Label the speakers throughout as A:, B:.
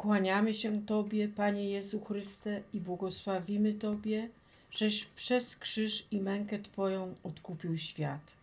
A: Kłaniamy się Tobie, Panie Jezu Chryste, i błogosławimy Tobie, żeś przez krzyż i mękę Twoją odkupił świat.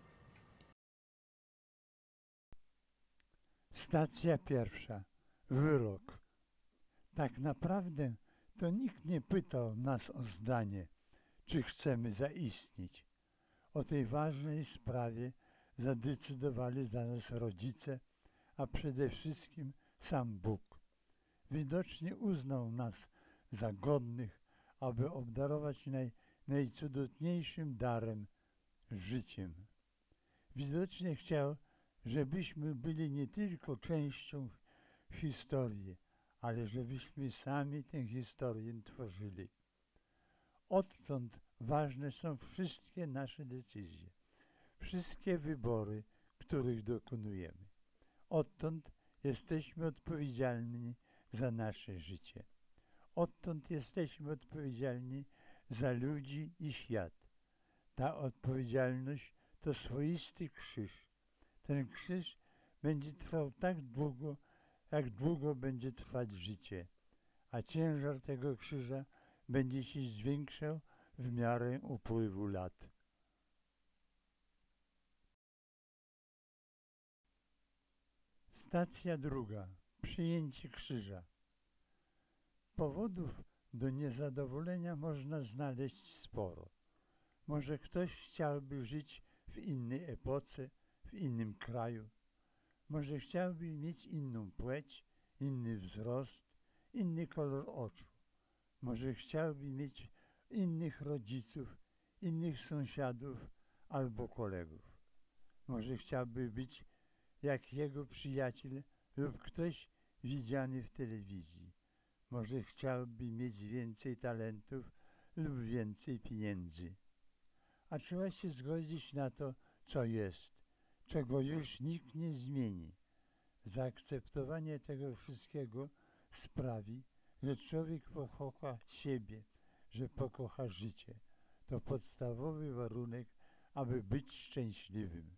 B: Stacja pierwsza. Wyrok. Tak naprawdę to nikt nie pytał nas o zdanie, czy chcemy zaistnieć. O tej ważnej sprawie zadecydowali za nas rodzice, a przede wszystkim sam Bóg. Widocznie uznał nas za godnych, aby obdarować najcudowniejszym darem, życiem. Widocznie chciał, żebyśmy byli nie tylko częścią historii, ale żebyśmy sami tę historię tworzyli. Odtąd ważne są wszystkie nasze decyzje, wszystkie wybory, których dokonujemy. Odtąd jesteśmy odpowiedzialni za nasze życie. Odtąd jesteśmy odpowiedzialni za ludzi i świat. Ta odpowiedzialność to swoisty krzyż. Ten krzyż będzie trwał tak długo, jak długo będzie trwać życie, a ciężar tego krzyża będzie się zwiększał w miarę upływu lat. Stacja druga. Przyjęcie krzyża. Powodów do niezadowolenia można znaleźć sporo. Może ktoś chciałby żyć w innej epoce, w innym kraju. Może chciałby mieć inną płeć, inny wzrost, inny kolor oczu. Może chciałby mieć innych rodziców, innych sąsiadów albo kolegów. Może chciałby być jak jego przyjaciel lub ktoś widziany w telewizji. Może chciałby mieć więcej talentów lub więcej pieniędzy. A trzeba się zgodzić na to, co jest, czego już nikt nie zmieni. Zaakceptowanie tego wszystkiego sprawi, że człowiek pokocha siebie, że pokocha życie. To podstawowy warunek, aby być szczęśliwym.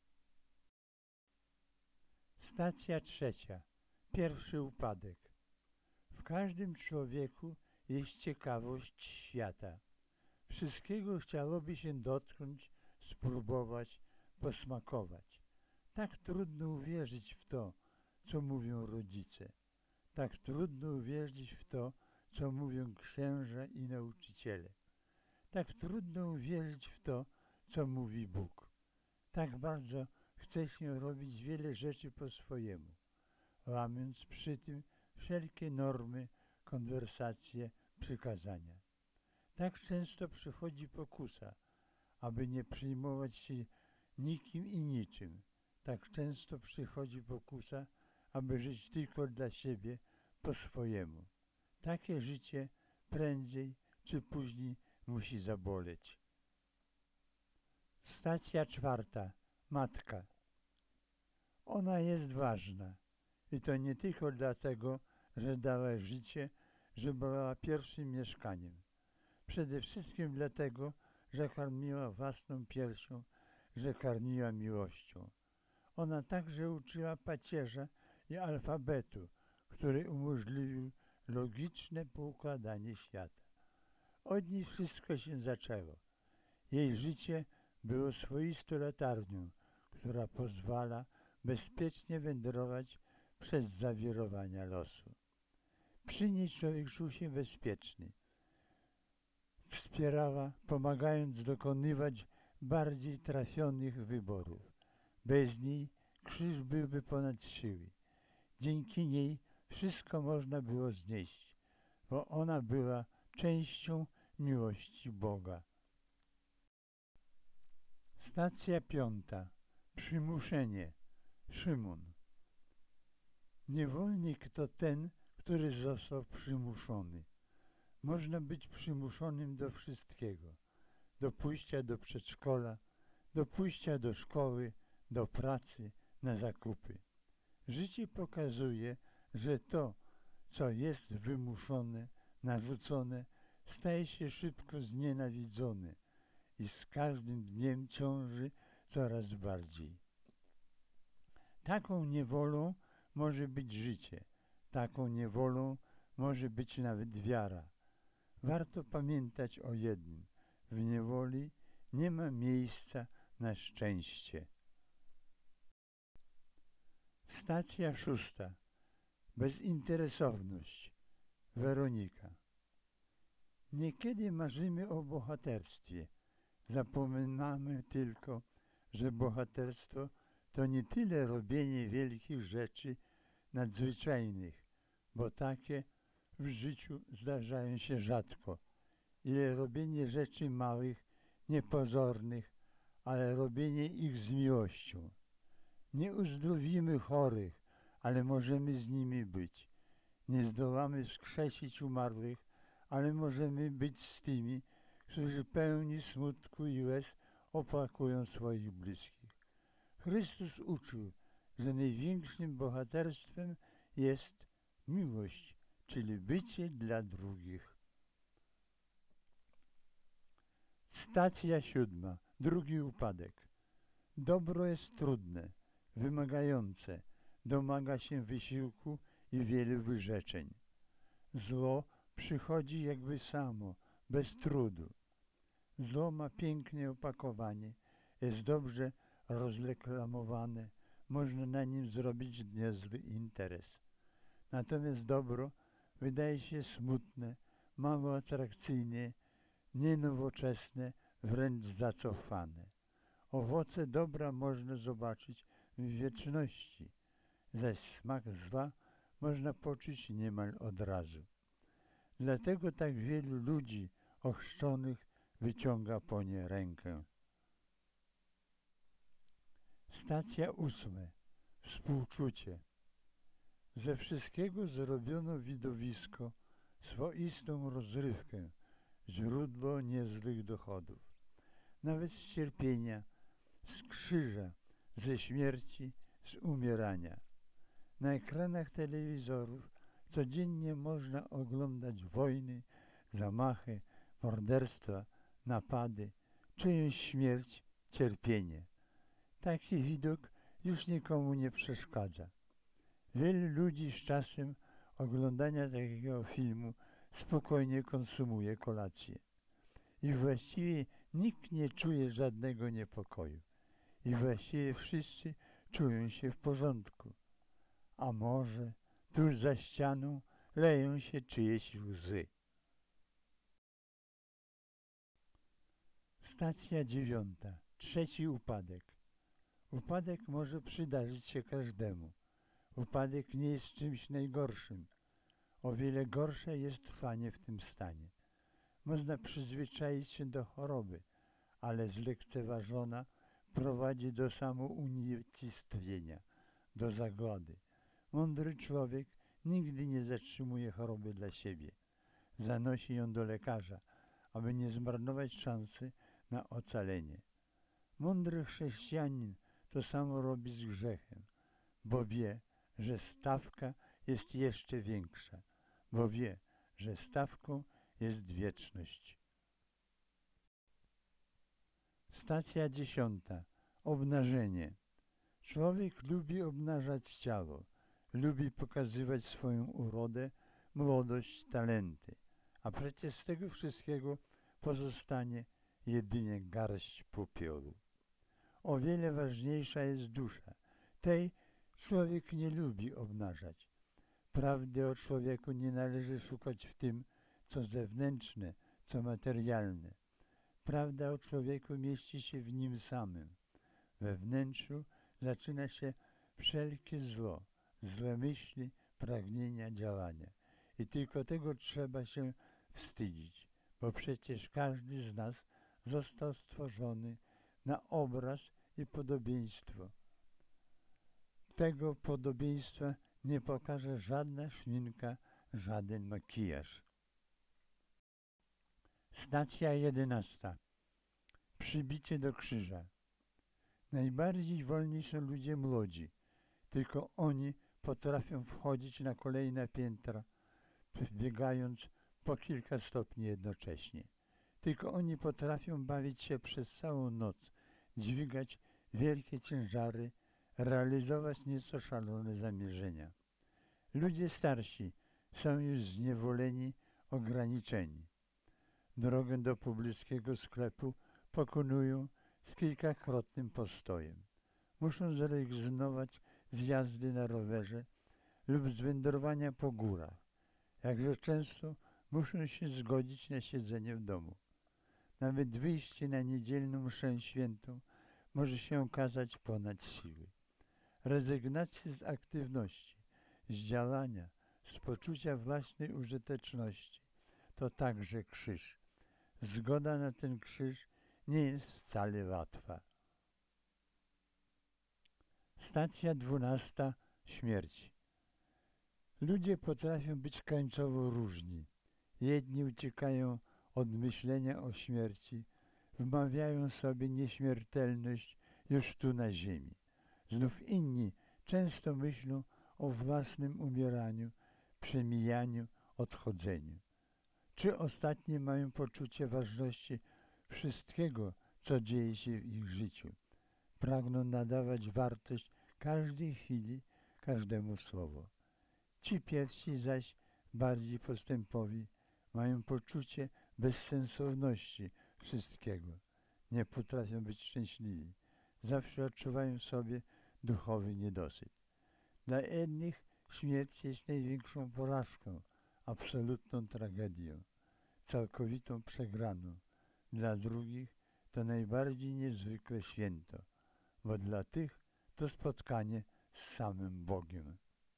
B: Stacja trzecia. Pierwszy upadek. W każdym człowieku jest ciekawość świata. Wszystkiego chciałoby się dotknąć, spróbować, posmakować. Tak trudno uwierzyć w to, co mówią rodzice. Tak trudno uwierzyć w to, co mówią księża i nauczyciele. Tak trudno uwierzyć w to, co mówi Bóg. Tak bardzo chce się robić wiele rzeczy po swojemu, łamiąc przy tym wszelkie normy, konwersacje, przykazania. Tak często przychodzi pokusa, aby nie przejmować się nikim i niczym. Tak często przychodzi pokusa, aby żyć tylko dla siebie, po swojemu. Takie życie prędzej czy później musi zaboleć. Stacja czwarta. Matka. Ona jest ważna i to nie tylko dlatego, że dała życie, że była pierwszym mieszkaniem. Przede wszystkim dlatego, że karmiła własną piersią, że karmiła miłością. Ona także uczyła pacierza i alfabetu, który umożliwił logiczne poukładanie świata. Od niej wszystko się zaczęło. Jej życie było swoistą latarnią, która pozwala bezpiecznie wędrować przez zawirowania losu. Przy niej człowiek czuł się bezpieczny. Wspierała, pomagając dokonywać bardziej trafionych wyborów. Bez niej krzyż byłby ponad siły. Dzięki niej wszystko można było znieść, bo ona była częścią miłości Boga. Stacja piąta. Przymuszenie. Szymon. Niewolnik to ten, który został przymuszony. Można być przymuszonym do wszystkiego. Do pójścia do przedszkola, do pójścia do szkoły, do pracy, na zakupy. Życie pokazuje, że to, co jest wymuszone, narzucone, staje się szybko znienawidzone i z każdym dniem ciąży coraz bardziej. Taką niewolą może być życie. Taką niewolą może być nawet wiara. Warto pamiętać o jednym. W niewoli nie ma miejsca na szczęście. Stacja 6. Bezinteresowność. Weronika. Niekiedy marzymy o bohaterstwie. Zapominamy tylko, że bohaterstwo to nie tyle robienie wielkich rzeczy nadzwyczajnych, bo takie w życiu zdarzają się rzadko, ile robienie rzeczy małych, niepozornych, ale robienie ich z miłością. Nie uzdrowimy chorych, ale możemy z nimi być. Nie zdołamy wskrzesić umarłych, ale możemy być z tymi, którzy pełni smutku i łez opłakują swoich bliskich. Chrystus uczył, że największym bohaterstwem jest miłość, czyli bycie dla drugich. Stacja 7. Drugi upadek. Dobro jest trudne, wymagające, domaga się wysiłku i wielu wyrzeczeń. Zło przychodzi jakby samo, bez trudu. Zło ma piękne opakowanie, jest dobrze rozreklamowane, można na nim zrobić niezły interes. Natomiast dobro wydaje się smutne, mało atrakcyjne, nienowoczesne, wręcz zacofane. Owoce dobra można zobaczyć w wieczności, zaś smak zła można poczuć niemal od razu. Dlatego tak wielu ludzi ochrzczonych wyciąga po nie rękę. Stacja 8. Współczucie. Ze wszystkiego zrobiono widowisko, swoistą rozrywkę, źródło niezłych dochodów. Nawet z cierpienia, z krzyża, ze śmierci, z umierania. Na ekranach telewizorów codziennie można oglądać wojny, zamachy, morderstwa, napady, czyjąś śmierć, cierpienie. Taki widok już nikomu nie przeszkadza. Wielu ludzi z czasem oglądania takiego filmu spokojnie konsumuje kolację. I właściwie nikt nie czuje żadnego niepokoju. I właściwie wszyscy czują się w porządku. A może tuż za ścianą leją się czyjeś łzy. Stacja 9. Trzeci upadek. Upadek może przydarzyć się każdemu. Upadek nie jest czymś najgorszym. O wiele gorsze jest trwanie w tym stanie. Można przyzwyczaić się do choroby, ale zlekceważona prowadzi do samounicestwienia, do zagłady. Mądry człowiek nigdy nie zatrzymuje choroby dla siebie. Zanosi ją do lekarza, aby nie zmarnować szansy na ocalenie. Mądry chrześcijanin to samo robi z grzechem, bo wie, że stawka jest jeszcze większa, bo wie, że stawką jest wieczność. Stacja 10. Obnażenie. Człowiek lubi obnażać ciało, lubi pokazywać swoją urodę, młodość, talenty, a przecież z tego wszystkiego pozostanie jedynie garść popiołu. O wiele ważniejsza jest dusza. Tej człowiek nie lubi obnażać. Prawdy o człowieku nie należy szukać w tym, co zewnętrzne, co materialne. Prawda o człowieku mieści się w nim samym. We wnętrzu zaczyna się wszelkie zło, złe myśli, pragnienia, działania. I tylko tego trzeba się wstydzić, bo przecież każdy z nas został stworzony na obraz i podobieństwo. Tego podobieństwa nie pokaże żadna szminka, żaden makijaż. Stacja 11. Przybicie do krzyża. Najbardziej wolni są ludzie młodzi. Tylko oni potrafią wchodzić na kolejne piętra, biegając po kilka stopni jednocześnie. Tylko oni potrafią bawić się przez całą noc, dźwigać wielkie ciężary, realizować nieco szalone zamierzenia. Ludzie starsi są już zniewoleni, ograniczeni. Drogę do pobliskiego sklepu pokonują z kilkakrotnym postojem. Muszą zrezygnować z jazdy na rowerze lub z wędrowania po górach. Jakże często muszą się zgodzić na siedzenie w domu. Nawet wyjście na niedzielną mszę świętą może się okazać ponad siły. Rezygnacja z aktywności, z działania, z poczucia własnej użyteczności to także krzyż. Zgoda na ten krzyż nie jest wcale łatwa. Stacja 12. Śmierć. Ludzie potrafią być końcowo różni. Jedni uciekają od myślenia o śmierci, wmawiają sobie nieśmiertelność już tu na ziemi. Znów inni często myślą o własnym umieraniu, przemijaniu, odchodzeniu. Czy ostatni mają poczucie ważności wszystkiego, co dzieje się w ich życiu. Pragną nadawać wartość każdej chwili, każdemu słowu. Ci pierwsi zaś, bardziej postępowi, mają poczucie bezsensowności wszystkiego. Nie potrafią być szczęśliwi. Zawsze odczuwają w sobie duchowy niedosyt. Dla jednych śmierć jest największą porażką, absolutną tragedią, całkowitą przegraną. Dla drugich to najbardziej niezwykłe święto, bo dla tych to spotkanie z samym Bogiem.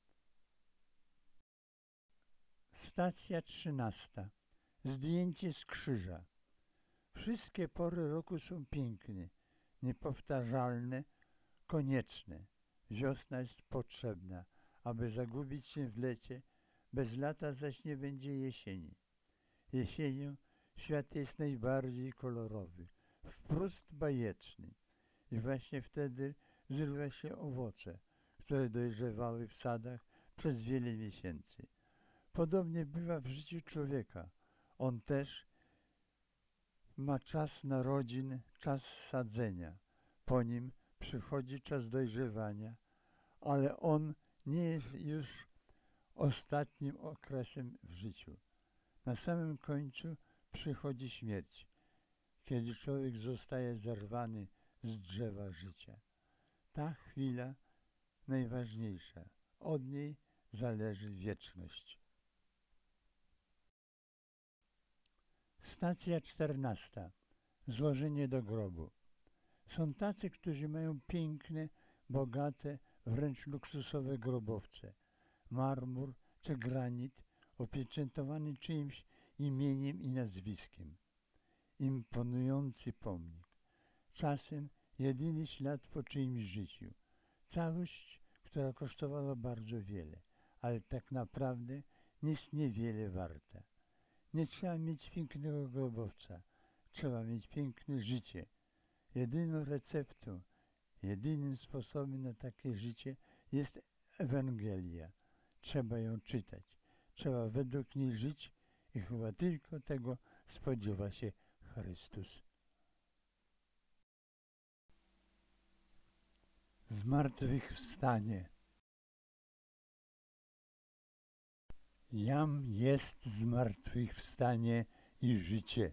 B: Stacja 13. Zdjęcie z krzyża. Wszystkie pory roku są piękne, niepowtarzalne, konieczne. Wiosna jest potrzebna, aby zagubić się w lecie, bez lata zaś nie będzie jesieni. Jesienią świat jest najbardziej kolorowy, wprost bajeczny i właśnie wtedy zrywa się owoce, które dojrzewały w sadach przez wiele miesięcy. Podobnie bywa w życiu człowieka. On też ma czas narodzin, czas sadzenia. Po nim przychodzi czas dojrzewania, ale on nie jest już ostatnim okresem w życiu. Na samym końcu przychodzi śmierć, kiedy człowiek zostaje zerwany z drzewa życia. Ta chwila najważniejsza. Od niej zależy wieczność. Stacja 14. Złożenie do grobu. Są tacy, którzy mają piękne, bogate, wręcz luksusowe grobowce. Marmur czy granit opieczętowany czyimś imieniem i nazwiskiem. Imponujący pomnik. Czasem jedyny ślad po czyimś życiu. Całość, która kosztowała bardzo wiele, ale tak naprawdę jest niewiele warta. Nie trzeba mieć pięknego grobowca, trzeba mieć piękne życie. Jedyną receptą, jedynym sposobem na takie życie jest Ewangelia. Trzeba ją czytać, trzeba według niej żyć i chyba tylko tego spodziewa się Chrystus. Zmartwychwstanie. Jam jest zmartwychwstanie i życie.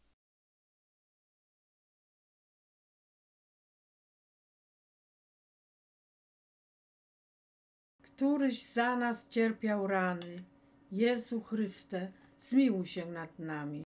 A: Któryś za nas cierpiał rany. Jezu Chryste, zmiłuj się nad nami.